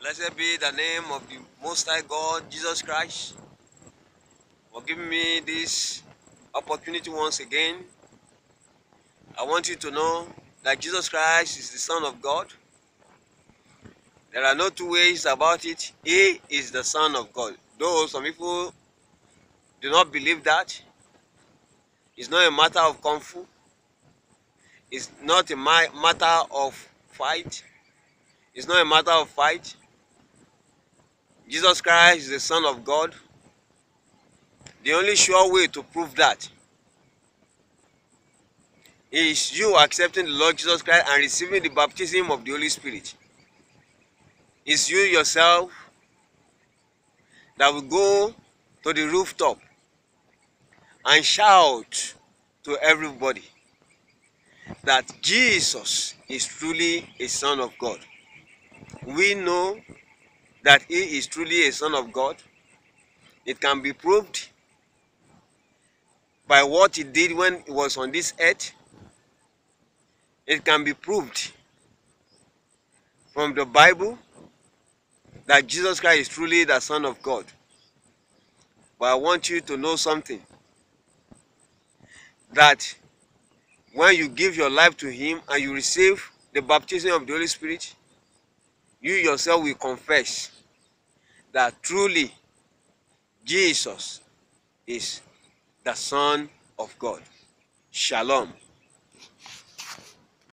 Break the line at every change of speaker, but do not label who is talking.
Blessed be the name of the Most High God, Jesus Christ, for giving me this opportunity once again. I want you to know that Jesus Christ is the Son of God. There are no two ways about it. He is the Son of God. Though some people do not believe that, it's not a matter of kung fu. It's not a matter of fight. It's not a matter of fight. Jesus Christ is the Son of God. The only sure way to prove that is you accepting the Lord Jesus Christ and receiving the baptism of the Holy Spirit. It's you yourself that will go to the rooftop and shout to everybody that Jesus is truly a Son of God. We know that he is truly a Son of God. It can be proved by what he did when he was on this earth. It can be proved from the Bible that Jesus Christ is truly the Son of God. But I want you to know something, that when you give your life to him and you receive the baptism of the Holy Spirit, you yourself will confess that truly Jesus is the Son of God. Shalom.